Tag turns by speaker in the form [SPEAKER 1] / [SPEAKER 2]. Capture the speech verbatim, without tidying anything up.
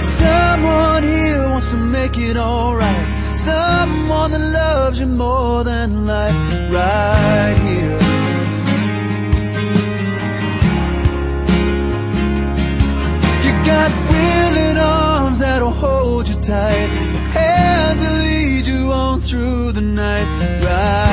[SPEAKER 1] Someone here wants to make it alright. Someone that loves you more than life. Right here. You got willing arms that'll hold you tight, a hand to lead you on through the night. Right